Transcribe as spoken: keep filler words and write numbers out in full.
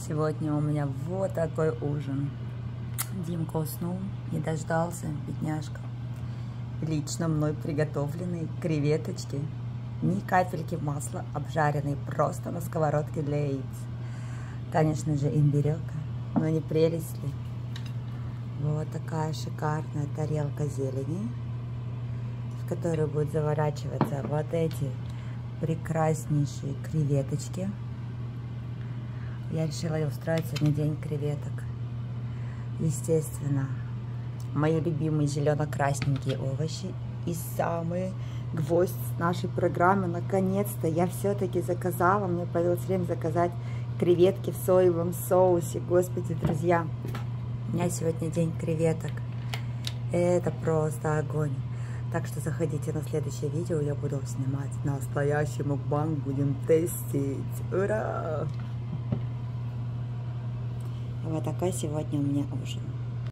Сегодня у меня вот такой ужин. Димка уснул, не дождался, бедняжка. Лично мной приготовленные креветочки. Ни капельки масла, обжаренные просто на сковородке для яиц. Конечно же, имбирёка, но не прелесть ли? Вот такая шикарная тарелка зелени, в которую будут заворачиваться вот эти прекраснейшие креветочки. Я решила устроить сегодня день креветок. Естественно, мои любимые зелено-красненькие овощи. И самый гвоздь нашей программы, наконец-то я все-таки заказала. Мне появилось время заказать креветки в соевом соусе. Господи, друзья, у меня сегодня день креветок. Это просто огонь. Так что заходите на следующее видео, я буду снимать настоящий мукбанг, будем тестить. Ура! Вот такой сегодня у меня ужин.